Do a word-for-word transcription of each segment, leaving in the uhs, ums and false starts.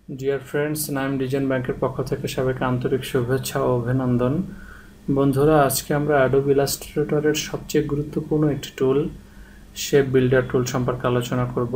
Dear friends, Naim design ব্যাংকের পক্ষ থেকে সবাইকে আন্তরিক শুভেচ্ছা ও অভিনন্দন। বন্ধুরা, আজকে আমরা অ্যাডোব ইলাস্ট্রেটরের সবচেয়ে গুরুত্বপূর্ণ একটি টুল শেপ বিল্ডার টুল সম্পর্কে আলোচনা করব।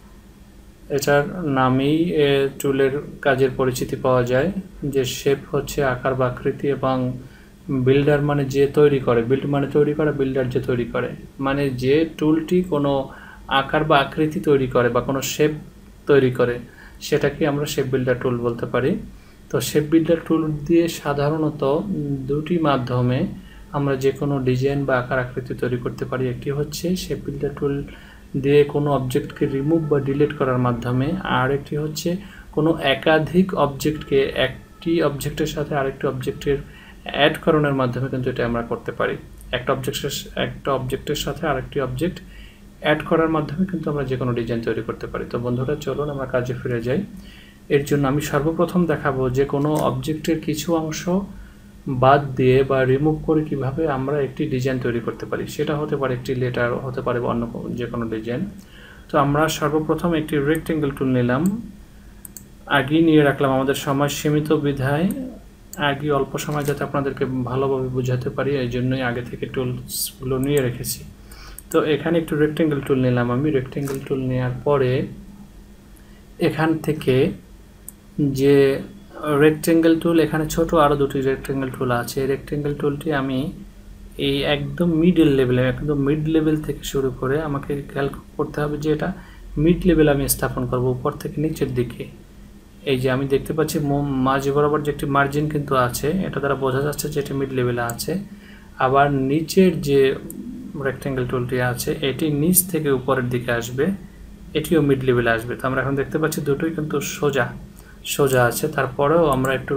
এটার নামেই টুলের কাজের পরিচিতি পাওয়া যায় যে শেপ হচ্ছে আকার বা আকৃতি, এবং বিল্ডার মানে যে তৈরি করে, বিল্ড মানে তৈরি করে, বিল্ডার যে তৈরি করে, মানে যে টুলটি কোনো আকার বা আকৃতি তৈরি করে বা কোনো শেপ তৈরি করে সেটাকে আমরা শেপ বিল্ডার টুল বলতে পারি। তো শেপ বিল্ডার টুল দিয়ে সাধারণত দুটি মাধ্যমে আমরা যে কোনো ডিজাইন বা আকার আকৃতি তৈরি করতে পারি। একটি হচ্ছে শেপ বিল্ডার টুল দিয়ে কোনো অবজেক্টকে রিমুভ বা ডিলিট করার মাধ্যমে, আর একটি হচ্ছে কোনো একাধিক অবজেক্টকে একটি অবজেক্টের সাথে আরেকটি অবজেক্টের অ্যাড করানোর মাধ্যমে কিন্তু এটা আমরা করতে পারি। একটা অবজেক্টের একটা অবজেক্টের সাথে আরেকটি অবজেক্ট অ্যাড করার মাধ্যমে কিন্তু আমরা যে কোনো ডিজাইন তৈরি করতে পারি। তো বন্ধুরা, চলুন আমরা কাজে ফিরে যাই। এর জন্য আমি সর্বপ্রথম দেখাবো যে কোনো অবজেক্টের কিছু অংশ বাদ দিয়ে বা রিমুভ করে কিভাবে আমরা একটি ডিজাইন তৈরি করতে পারি। সেটা হতে পারে একটি লেটার, হতে পারে অন্য যে কোনো ডিজাইন। তো আমরা সর্বপ্রথম একটি রেক্টেঙ্গেল টুল নিলাম, আগেই নিয়ে রাখলাম, আমাদের সময় সীমিত বিধায় আগে অল্প সময় যাতে আপনাদেরকে ভালোভাবে বোঝাতে পারি এই জন্যই আগে থেকে টুলসগুলো নিয়ে রেখেছি। তো এখানে একটু রেক্টেঙ্গেল টুল নিলাম আমি। রেক্টেঙ্গেল টুল নেওয়ার পরে এখান থেকে যে রেক্টেঙ্গেল টুল, এখানে ছোট আরও দুটি রেক্টেঙ্গেল টুল আছে। রেক্টেঙ্গেল টুলটি আমি এই একদম মিডল লেভেলে, একদম মিড লেভেল থেকে শুরু করে আমাকে খেয়াল করতে হবে যে এটা মিড লেভেল আমি স্থাপন করব, উপর থেকে নিচের দিকে। এই যে আমি দেখতে পাচ্ছি মাঝে বরাবর যে একটি মার্জিন কিন্তু আছে, এটা দ্বারা বোঝা যাচ্ছে যে এটি মিড লেভেলে আছে। আবার নিচের যে রেক্টেঙ্গেল টুলটি আছে এটি নিচ থেকে উপরের দিকে আসবে, এটিও মিড লেভেলে আসবে। তো আমরা এখন দেখতে পাচ্ছি দুটোই কিন্তু সোজা সোজা আছে। তারপরেও আমরা একটু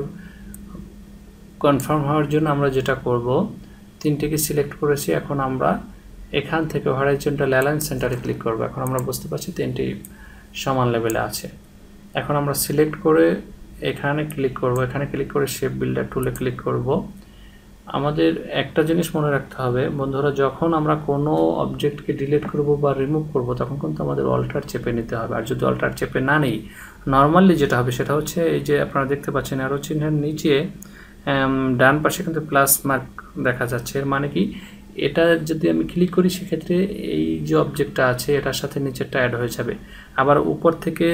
কনফার্ম হওয়ার জন্য আমরা যেটা করব, তিনটিকে সিলেক্ট করেছি। এখন আমরা এখান থেকে হরাইজন্টাল অ্যালাইন সেন্টারে ক্লিক করব। এখন আমরা বুঝতে পারছি তিনটি সমান লেভেলে আছে। এখন আমরা সিলেক্ট করে এখানে ক্লিক করব, এখানে ক্লিক করে শেপ বিল্ডার টুলে ক্লিক করব। আমাদের একটা জিনিস মনে রাখতে হবে বন্ধুরা, যখন আমরা কোনো অবজেক্টকে ডিলিট করব বা রিমুভ করব তখন কিন্তু আমাদের অল্টার চেপে নিতে হবে। আর যদি অল্টার চেপে না নেই, নর্মালি যেটা হবে সেটা হচ্ছে এই যে আপনারা দেখতে পাচ্ছেন অ্যারো চিহ্নের নিচে ডান পাশে কিন্তু প্লাস মার্ক দেখা যাচ্ছে। এর মানে কি, এটা যদি আমি ক্লিক করি সেক্ষেত্রে এই যে অবজেক্টটা আছে এটার সাথে নিচেরটা অ্যাড হয়ে যাবে। আবার উপর থেকে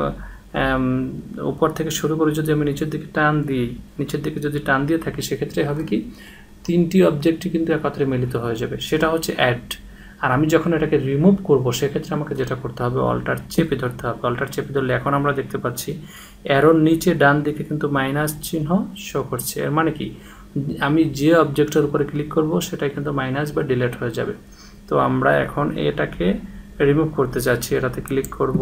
উপর থেকে শুরু করে যদি আমি নিচের দিকে টান দিই, নিচের দিকে যদি টান দিয়ে থাকি সেক্ষেত্রে হবে কি, তিনটি অবজেক্টই কিন্তু একত্রে মিলিত হয়ে যাবে। সেটা হচ্ছে অ্যাড। আর আমি যখন এটাকে রিমুভ করব সেক্ষেত্রে আমাকে যেটা করতে হবে, অল্টার চেপে ধরতে হবে। অল্টার চেপে ধরলে এখন আমরা দেখতে পাচ্ছি অ্যারোর নিচে ডান দিকে কিন্তু মাইনাস চিহ্ন শো করছে। এর মানে কি, আমি যে অবজেক্টের উপরে ক্লিক করব সেটাই কিন্তু মাইনাস বা ডিলিট হয়ে যাবে। তো আমরা এখন এটাকে রিমুভ করতে চাচ্ছি, এটাতে ক্লিক করব,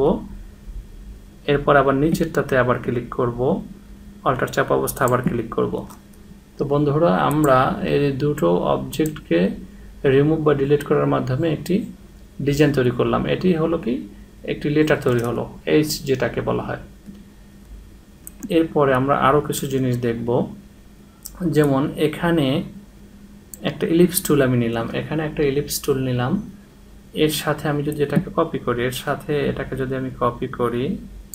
এরপর আবার নিচেরটাতে আবার ক্লিক করব, অল্টার চাপা অবস্থা আবার ক্লিক করব। তো বন্ধুরা, আমরা এই দুটো অবজেক্টকে রিমুভ বা ডিলিট করার মাধ্যমে একটি ডিজাইন তৈরি করলাম। এটি হলো কি, একটি লেটার তৈরি হলো, এইচ যেটাকে বলা হয়। এরপরে আমরা আরও কিছু জিনিস দেখব, যেমন এখানে একটা ইলিপস টুল আমি নিলাম, এখানে একটা ইলিপস টুল নিলাম। এর সাথে আমি যদি এটাকে কপি করি, এর সাথে এটাকে যদি আমি কপি করি,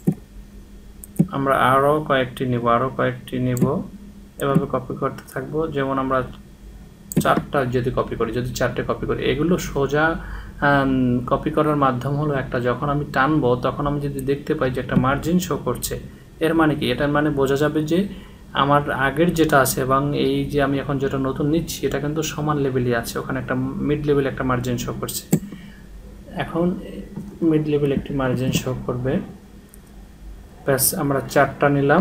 আমরা আরও কয়েকটি নিব, আরও কয়েকটি নিব, এভাবে কপি করতে থাকবো। যেমন আমরা চারটা যদি কপি করি, যদি চারটে কপি করি, এগুলো সোজা কপি করার মাধ্যম হলো একটা, যখন আমি টানবো তখন আমি যদি দেখতে পাই যে একটা মার্জিন শো করছে, এর মানে কি, এটার মানে বোঝা যাবে যে আমার আগের যেটা আছে এবং এই যে আমি এখন যেটা নতুন নিচ্ছি এটা কিন্তু সমান লেভেলই আছে। ওখানে একটা মিড লেভেল একটা মার্জিন শো করছে। এখন মিড লেভেল একটি মার্জিন শো করবে। ব্যাস, আমরা চারটা নিলাম।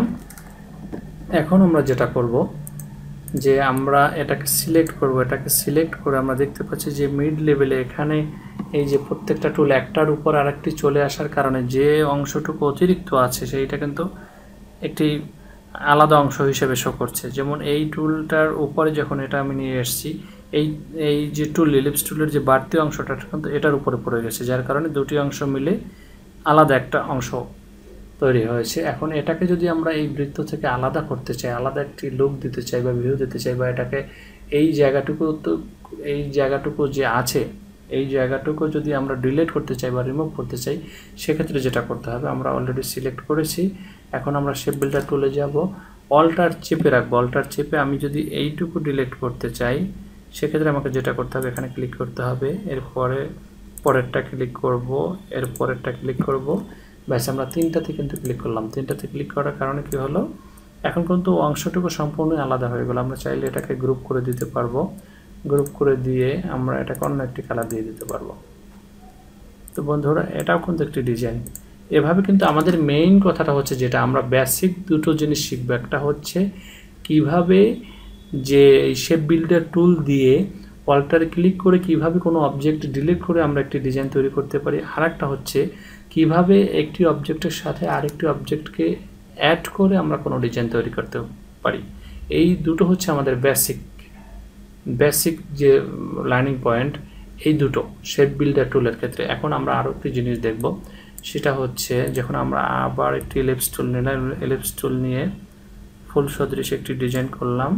এখন আমরা যেটা করব যে আমরা এটাকে সিলেক্ট করব, এটাকে সিলেক্ট করে আমরা দেখতে পাচ্ছি যে মিড লেভেলে এখানে এই যে প্রত্যেকটা টুল একটার উপর আরেকটি চলে আসার কারণে যে অংশটুকু অতিরিক্ত আছে সেইটা কিন্তু একটি আলাদা অংশ হিসেবে শো করছে। যেমন এই টুলটার উপরে যখন এটা আমি নিয়ে এসেছি, এই এই যে টুল ইলিপস টুলের যে বাড়তি অংশটা কিন্তু এটার উপরে পড়ে গেছে, যার কারণে দুটি অংশ মিলে আলাদা একটা অংশ তৈরি হয়েছে। এখন এটাকে যদি আমরা এই বৃত্ত থেকে আলাদা করতে চাই, আলাদা একটি লুক দিতে চাই বা ভিউ দিতে চাই, বা এটাকে এই জায়গাটুকু তো এই জায়গাটুকু যে আছে এই জায়গাটুকু যদি আমরা ডিলিট করতে চাই বা রিমুভ করতে চাই সেক্ষেত্রে যেটা করতে হবে, আমরা অলরেডি সিলেক্ট করেছি, এখন আমরা শেপ বিল্ডার টুলে যাব, অল্টার চেপে রাখবো। অল্টার চেপে আমি যদি এইটুকু ডিলিট করতে চাই সেক্ষেত্রে আমাকে যেটা করতে হবে এখানে ক্লিক করতে হবে, এরপরে পরেরটা ক্লিক করব, এর পরেরটা ক্লিক করব, ব্যাস আমরা তিনটাতে কিন্তু ক্লিক করলাম। তিনটাতে ক্লিক করার কারণে কি হলো, এখন কিন্তু অংশটুকু সম্পূর্ণ আলাদা হয়ে গেল। আমরা চাইলে এটাকে গ্রুপ করে দিতে পারবো, গ্রুপ করে দিয়ে আমরা এটাকে অন্য একটি কালার দিয়ে দিতে পারবো। তো বন্ধুরা এটাও কিন্তু একটি ডিজাইন। এভাবে কিন্তু আমাদের মেইন কথাটা হচ্ছে যেটা আমরা বেসিক দুটো জিনিস শিখবো, একটা হচ্ছে কিভাবে যে শেপ বিল্ডার টুল দিয়ে অল্টারে ক্লিক করে কিভাবে কোনো অবজেক্ট ডিলিট করে আমরা একটি ডিজাইন তৈরি করতে পারি, আর একটা হচ্ছে কিভাবে একটি অবজেক্টের সাথে আরেকটি অবজেক্টকে অ্যাড করে আমরা কোনো ডিজাইন তৈরি করতে পারি। এই দুটো হচ্ছে আমাদের বেসিক বেসিক যে লার্নিং পয়েন্ট, এই দুটো শেপ বিল্ডার টুলের ক্ষেত্রে। এখন আমরা আরও একটি জিনিস দেখব, সেটা হচ্ছে যখন আমরা আবার একটি এলিপস টুল নিলাম, এলিপস টুল নিয়ে ফুল সদৃশ একটি ডিজাইন করলাম,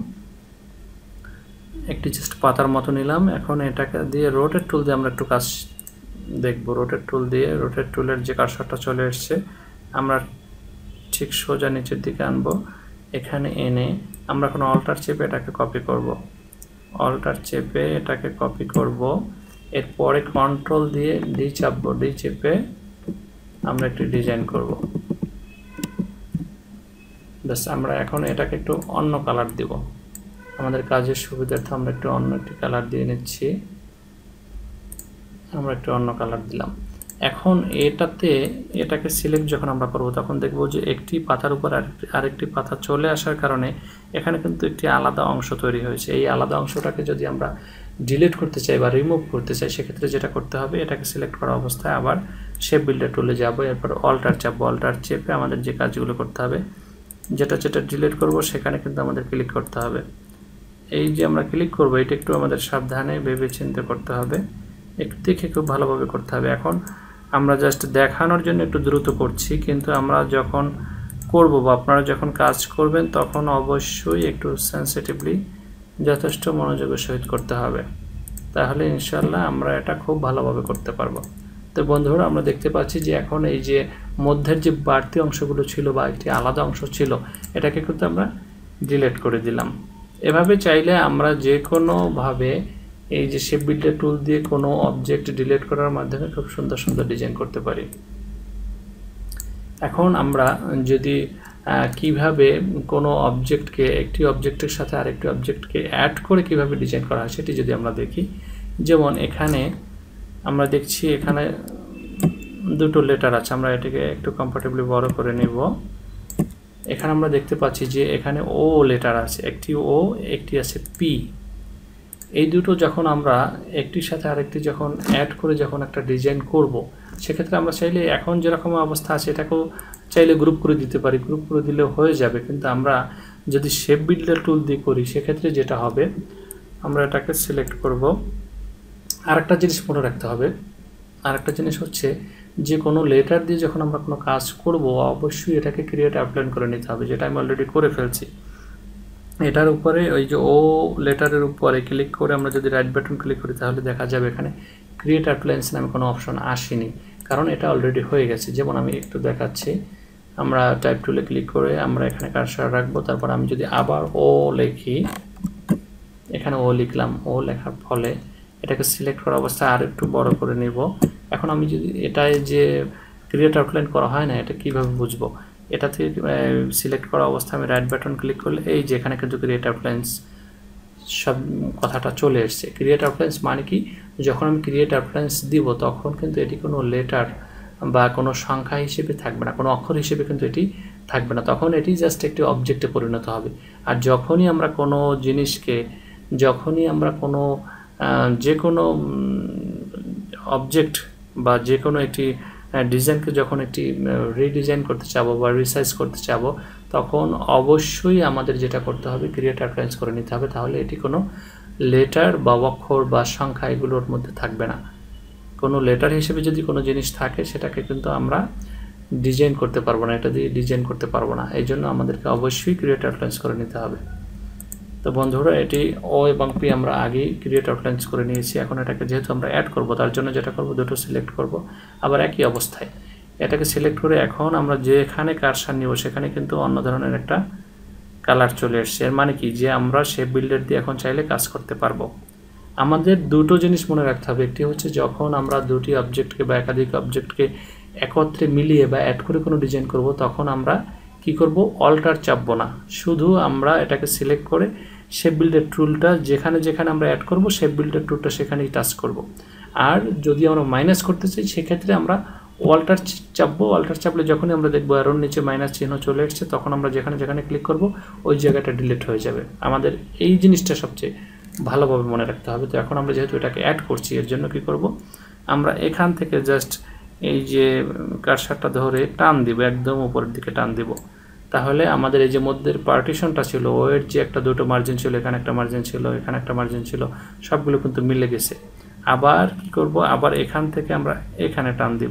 একটি জাস্ট পাতার মতো নিলাম। এখন এটাকে দিয়ে রোটেট টুল দিয়ে আমরা একটু কাজ দেখব। রোটেট টুল দিয়ে রোটেট টুলের যে কার্সারটা চলে এসছে আমরা ঠিক সোজা নিচের দিকে আনবো, এখানে এনে আমরা কোনো অল্টার চেপে এটাকে কপি করব, অল্টার চেপে এটাকে কপি করব, এরপরে কন্ট্রোল দিয়ে ডি চাপবো, ডি চেপে আমরা একটি ডিজাইন করব। ব্যাস আমরা এখন এটাকে একটু অন্য কালার দিব, আমাদের কাজের সুবিধার্থে আমরা একটু অন্য একটি কালার দিয়ে নিচ্ছি। আমরা একটু অন্য কালার দিলাম। এখন এটাতে এটাকে সিলেক্ট যখন আমরা করব তখন দেখব যে একটি পাতার উপর আরেকটি পাতা চলে আসার কারণে এখানে কিন্তু একটি আলাদা অংশ তৈরি হয়েছে। এই আলাদা অংশটাকে যদি আমরা ডিলিট করতে চাই বা রিমুভ করতে চাই সেক্ষেত্রে যেটা করতে হবে, এটাকে সিলেক্ট করা অবস্থায় আবার শেপ বিল্ডার টুলে যাব, এরপর অল্টার চাপবো, অল্টার চেপে আমাদের যে কাজগুলো করতে হবে, যেটা যেটা ডিলিট করব সেখানে কিন্তু আমাদের ক্লিক করতে হবে। এই যে আমরা ক্লিক করব এটা একটু আমাদের সাবধানে ভেবে চিন্তে করতে হবে, একটু দেখে খুব ভালোভাবে করতে হবে। এখন আমরা জাস্ট দেখানোর জন্য একটু দ্রুত করছি, কিন্তু আমরা যখন করব বা আপনারা যখন কাজ করবেন তখন অবশ্যই একটু সেন্সিটিভলি যথেষ্ট মনোযোগের সহিত করতে হবে, তাহলে ইনশাল্লাহ আমরা এটা খুব ভালোভাবে করতে পারবো। তো বন্ধুরা আমরা দেখতে পাচ্ছি যে এখন এই যে মধ্যের যে বাড়তি অংশগুলো ছিল বা একটি আলাদা অংশ ছিল এটাকে কিন্তু আমরা ডিলিট করে দিলাম। এভাবে চাইলে আমরা যে কোনোভাবে এই যে শেপ বিল্ডার টুল দিয়ে কোনো অবজেক্ট ডিলিট করার মাধ্যমে খুব সুন্দর সুন্দর ডিজাইন করতে পারি। এখন আমরা যদি কিভাবে কোনো অবজেক্টকে একটি অবজেক্টের সাথে আরেকটি অবজেক্টকে অ্যাড করে কিভাবে ডিজাইন করা হয় সেটি যদি আমরা দেখি, যেমন এখানে আমরা দেখছি এখানে দুটো লেটার আছে, আমরা এটাকে একটু কমফোর্টেবলি বড় করে নেব। এখানে আমরা দেখতে পাচ্ছি যে এখানে ও লেটার আছে, একটি ও একটি আছে পি। এই দুটো যখন আমরা একটির সাথে আরেকটি যখন অ্যাড করে যখন একটা ডিজাইন করব সেক্ষেত্রে আমরা চাইলে এখন যেরকম অবস্থা আছে এটাকেও চাইলে গ্রুপ করে দিতে পারি, গ্রুপ করে দিলে হয়ে যাবে। কিন্তু আমরা যদি শেপ বিল্ডার টুল দিয়ে করি সেক্ষেত্রে যেটা হবে, আমরা এটাকে সিলেক্ট করব। আরেকটা জিনিস মনে রাখতে হবে, আরেকটা জিনিস হচ্ছে যে কোনো লেটার দিয়ে যখন আমরা কোনো কাজ করব অবশ্যই এটাকে ক্রিয়েট আউটলাইন করে নিতে হবে, যেটা আমি অলরেডি করে ফেলছি। এটার উপরে ওই যে ও লেটারের উপরে ক্লিক করে আমরা যদি রাইট বাটন ক্লিক করি তাহলে দেখা যাবে এখানে ক্রিয়েট আউটলাইন্স নামে কোনো অপশন আসেনি, কারণ এটা অলরেডি হয়ে গেছে। যেমন আমি একটু দেখাচ্ছি, আমরা টাইপ টুলে ক্লিক করে আমরা এখানে কার্সার রাখবো, তারপর আমি যদি আবার ও লিখি, এখানে ও লিখলাম, ও লেখার ফলে এটাকে সিলেক্ট করা অবস্থায় আর একটু বড় করে নিব। এখন আমি যদি এটাই যে ক্রিয়েট আউটলাইন করা হয় না, এটা কিভাবে বুঝবো? এটাতে সিলেক্ট করা অবস্থায় আমি রাইট বাটন ক্লিক করলে এই যে এখানে কিন্তু ক্রিয়েট আউটলাইন্স সব কথাটা চলে এসছে। ক্রিয়েট আউটলাইন্স মানে কি, যখন আমি ক্রিয়েট আউটলাইন্স দিব তখন কিন্তু এটি কোনো লেটার বা কোনো সংখ্যা হিসেবে থাকবে না, কোনো অক্ষর হিসেবে কিন্তু এটি থাকবে না, তখন এটি জাস্ট একটি অবজেক্টে পরিণত হবে। আর যখনই আমরা কোনো জিনিসকে, যখনই আমরা কোনো যে কোনো অবজেক্ট বা যে কোনো একটি ডিজাইনকে যখন একটি রিডিজাইন করতে চাবো বা রিসাইজ করতে চাবো তখন অবশ্যই আমাদের যেটা করতে হবে ক্রিয়েট আউটলাইন্স করে নিতে হবে, তাহলে এটি কোনো লেটার বা অক্ষর বা সংখ্যা এগুলোর মধ্যে থাকবে না। কোনো লেটার হিসেবে যদি কোনো জিনিস থাকে সেটাকে কিন্তু আমরা ডিজাইন করতে পারবো না, এটা দিয়ে ডিজাইন করতে পারবো না, এই জন্য আমাদেরকে অবশ্যই ক্রিয়েট আউটলাইন্স করে নিতে হবে। তো বন্ধুরা এটি ও এবং পি আমরা আগেই ক্রিয়েট আউটলাইন্স করে নিয়েছি। এখন এটাকে যেহেতু আমরা অ্যাড করব তার জন্য যেটা করব, দুটো সিলেক্ট করব, আবার একই অবস্থায় এটাকে সিলেক্ট করে এখন আমরা যেখানে কারসার নিব সেখানে কিন্তু অন্য ধরনের একটা কালার চলে এসছে। এর মানে কি, যে আমরা শেপ বিল্ডার দিয়ে এখন চাইলে কাজ করতে পারবো। আমাদের দুটো জিনিস মনে রাখতে হবে। একটি হচ্ছে যখন আমরা দুটি অবজেক্টকে বা একাধিক অবজেক্টকে একত্রে মিলিয়ে বা অ্যাড করে কোনো ডিজাইন করব, তখন আমরা কি করব, অল্টার চাপবো না, শুধু আমরা এটাকে সিলেক্ট করে শেপ বিল্ডার টুলটা যেখানে যেখানে আমরা অ্যাড করব শেপ বিল্ডার টুলটা সেখানেই টাচ করব। আর যদি আমরা মাইনাস করতে চাই সেক্ষেত্রে আমরা অল্টার চাপবো। অল্টার চাপলে যখনই আমরা দেখবো অ্যারোর নিচে মাইনাস চিহ্ন চলে এসছে, তখন আমরা যেখানে যেখানে ক্লিক করব ওই জায়গাটা ডিলিট হয়ে যাবে। আমাদের এই জিনিসটা সবচেয়ে ভালোভাবে মনে রাখতে হবে। তো এখন আমরা যেহেতু এটাকে অ্যাড করছি, এর জন্য কি করব, আমরা এখান থেকে জাস্ট এই যে কারসারটা ধরে টান দিব, একদম উপরের দিকে টান দিব। তাহলে আমাদের এই যে মধ্যের পার্টিশনটা ছিল, ওয়ের যে একটা দুটো মার্জিন ছিল, এখানে একটা মার্জিন ছিল, এখানে একটা মার্জিন ছিল, সবগুলো কিন্তু মিলে গেছে। আবার কি করব, আবার এখান থেকে আমরা এখানে টান দিব।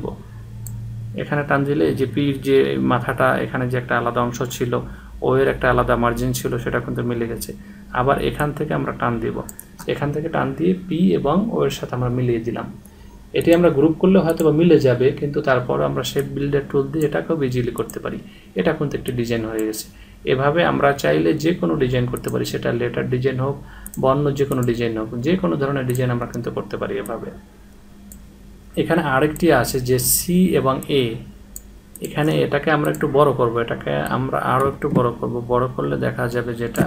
এখানে টান দিলে যে পির যে মাথাটা, এখানে যে একটা আলাদা অংশ ছিল, ওয়ের একটা আলাদা মার্জিন ছিল, সেটা কিন্তু মিলে গেছে। আবার এখান থেকে আমরা টান দিব, এখান থেকে টান দিয়ে পি এবং ওয়ের সাথে আমরা মিলিয়ে দিলাম। এটি আমরা গ্রুপ করলে হয়তো বা মিলে যাবে, কিন্তু তারপর আমরা শেপ বিল্ডার টুল দিয়ে এটাকেও ইজিলি করতে পারি। এটা কিন্তু একটি ডিজাইন হয়ে গেছে। এভাবে আমরা চাইলে যে কোনো ডিজাইন করতে পারি, সেটা লেটার ডিজাইন হোক বা অন্য যে কোনো ডিজাইন হোক, যে কোনো ধরনের ডিজাইন আমরা কিন্তু করতে পারি এভাবে। এখানে আরেকটি আছে যে সি এবং এ, এখানে এটাকে আমরা একটু বড় করব, এটাকে আমরা আরও একটু বড় করব। বড় করলে দেখা যাবে যেটা,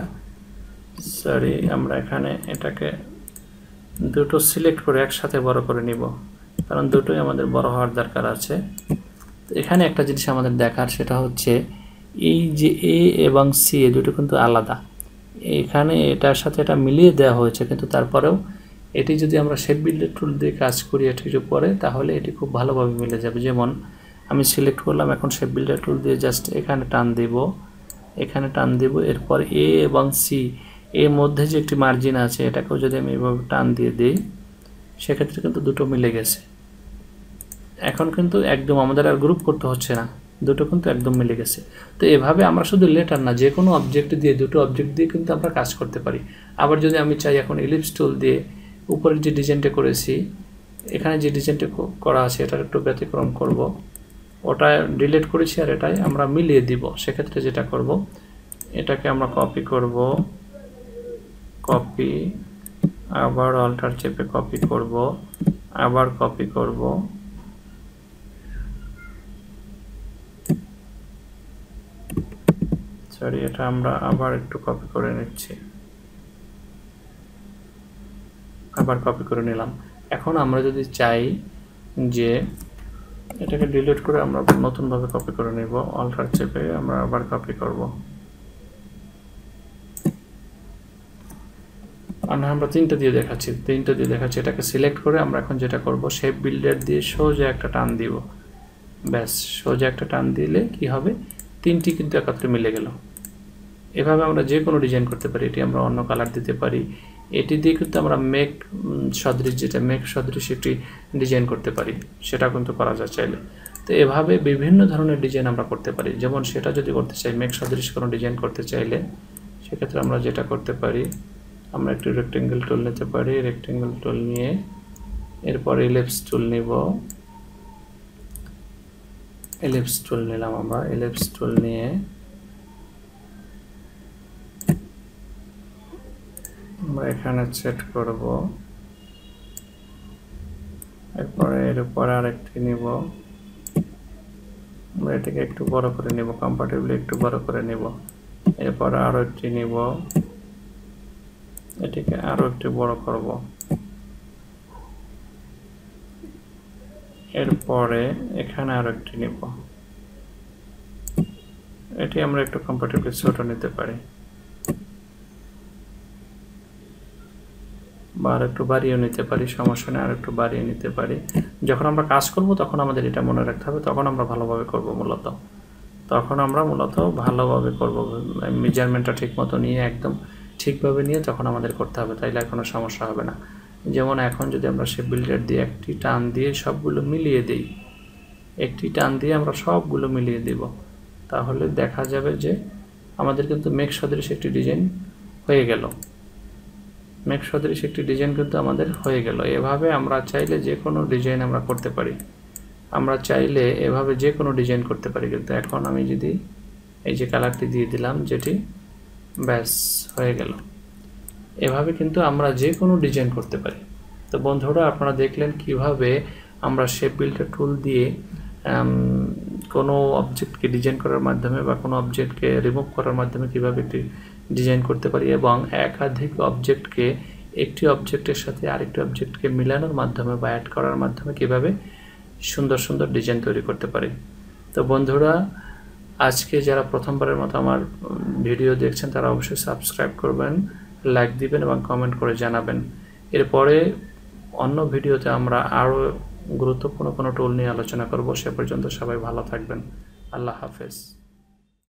সরি, আমরা এখানে এটাকে দুটো সিলেক্ট করে একসাথে বড় করে নিব, কারণ দুটোই আমাদের বড় হওয়ার দরকার আছে। তো এখানে একটা জিনিস আমাদের দেখার, সেটা হচ্ছে এই যে এ এবং সি, এ দুটো কিন্তু আলাদা। এখানে এটার সাথে এটা মিলিয়ে দেওয়া হয়েছে, কিন্তু তারপরেও এটি যদি আমরা শেপ বিল্ডার টুল দিয়ে কাজ করি এটির উপরে, তাহলে এটি খুব ভালোভাবে মিলে যাবে। যেমন আমি সিলেক্ট করলাম, এখন শেপ বিল্ডার টুল দিয়ে জাস্ট এখানে টান দিব, এখানে টান দিব, এরপর এ এবং সি এর মধ্যে যে একটি মার্জিন আছে, এটাকেও যদি আমি এভাবে টান দিয়ে দিই, সেক্ষেত্রে কিন্তু দুটো মিলে গেছে। এখন কিন্তু একদম আমাদের আর গ্রুপ করতে হচ্ছে না, দুটো কিন্তু একদম মিলে গেছে। তো এভাবে আমরা শুধু লেটার না, যে কোনো অবজেক্ট দিয়ে, দুটো অবজেক্ট দিয়ে কিন্তু আমরা কাজ করতে পারি। আবার যদি আমি চাই এখন ইলিপস টুল দিয়ে উপরের যে ডিজাইনটা করেছি, এখানে যে ডিজাইনটা করা আছে এটার একটু ব্যতিক্রম করব, ওটা ডিলিট করেছি আর এটাই আমরা মিলিয়ে দিব। সেক্ষেত্রে যেটা করব, এটাকে আমরা কপি করব, কপি, আবার অল্টার চেপে কপি করব, আবার কপি করব, সরি, এটা আমরা আবার একটু কপি করে নিচ্ছি, আবার কপি করে নিলাম। এখন আমরা যদি চাই যে এটাকে ডিলিট করে আমরা নতুনভাবে কপি করে নেব, অল্টার চেপে আমরা আবার কপি করব। আর আমরা তিনটা দিয়ে দেখাচ্ছি, তিনটা দিয়ে দেখাচ্ছি। এটাকে সিলেক্ট করে আমরা এখন যেটা করব, শেপ বিল্ডার দিয়ে সোজা একটা টান দিব, ব্যাস, সোজা একটা টান দিলে কি হবে, তিনটি কিন্তু একত্রে মিলে গেল। এভাবে আমরা যে কোনো ডিজাইন করতে পারি। এটি আমরা অন্য কালার দিতে পারি। এটি দিয়ে কিন্তু আমরা মেক সদৃশ, যেটা মেক সদৃশ একটি ডিজাইন করতে পারি, সেটা কিন্তু করা যায় চাইলে। তো এভাবে বিভিন্ন ধরনের ডিজাইন আমরা করতে পারি। যেমন সেটা যদি করতে চাই, মেক সদৃশ কোনো ডিজাইন করতে চাইলে, সেক্ষেত্রে আমরা যেটা করতে পারি, আমরা একটু রেক্টেঙ্গেল টুল নিতে পারি। রেক্টেঙ্গেল টুল নিয়ে এরপর এলিপস টুল নিব, এলিপস টুল নিলাম আমরা। এলিপস টুল নিয়ে আমরা এখানে সেট করব, এরপরে এর উপর আরেকটি নিব, আমরা এটাকে একটু বড় করে নিব, কম্পারেটিভলি একটু বড় করে নিব। এরপর আরো একটি নিব, এটাকে আরো একটু বড় করব। এরপরে এখানে আরো একটি নিব, এটি আমরা একটু কম্পারেটিভলি ছোট নিতে পারি, বা আর একটু বাড়িয়ে নিতে পারি, সমস্যা নেই, আর একটু বাড়িয়ে নিতে পারি। যখন আমরা কাজ করব তখন আমাদের এটা মনে রাখতে হবে, তখন আমরা ভালোভাবে করব মূলত, তখন আমরা মূলত ভালোভাবে করব, মেজারমেন্টটা ঠিক মতো নিয়ে, একদম ঠিকভাবে নিয়ে তখন আমাদের করতে হবে, তাইলে কোনো সমস্যা হবে না। যেমন এখন যদি আমরা শেপ বিল্ডার দিয়ে একটি টান দিয়ে সবগুলো মিলিয়ে দিই, একটি টান দিয়ে আমরা সবগুলো মিলিয়ে দিব, তাহলে দেখা যাবে যে আমাদের কিন্তু মেক সদৃশ একটি ডিজাইন হয়ে গেল। মেক সদৃশ একটি ডিজাইন কিন্তু আমাদের হয়ে গেল। এভাবে আমরা চাইলে যে কোনো ডিজাইন আমরা করতে পারি। আমরা চাইলে এভাবে যে কোনো ডিজাইন করতে পারি। কিন্তু এখন আমি যদি এই যে কালারটি দিয়ে দিলাম, যেটি ব্যাস হয়ে গেল। এভাবে কিন্তু আমরা যে কোনো ডিজাইন করতে পারি। তো বন্ধুরা, আপনারা দেখলেন কিভাবে আমরা শেপ বিল্ডার টুল দিয়ে কোনো অবজেক্টকে ডিজাইন করার মাধ্যমে বা কোনো অবজেক্টকে রিমুভ করার মাধ্যমে কিভাবে একটি ডিজাইন করতে পারি, এবং একাধিক অবজেক্টকে একটি অবজেক্টের সাথে আরেকটি অবজেক্টকে মিলানোর মাধ্যমে বা অ্যাড করার মাধ্যমে কিভাবে সুন্দর সুন্দর ডিজাইন তৈরি করতে পারি। তো বন্ধুরা, আজকে যারা প্রথমবারের মতো আমার ভিডিও দেখছেন তারা অবশ্যই সাবস্ক্রাইব করবেন, লাইক দিবেন এবং কমেন্ট করে জানাবেন। এরপরে অন্য ভিডিওতে আমরা আরও গুরুত্বপূর্ণ কোনো টুল নিয়ে আলোচনা করব। সে পর্যন্ত সবাই ভালো থাকবেন। আল্লাহ হাফেজ।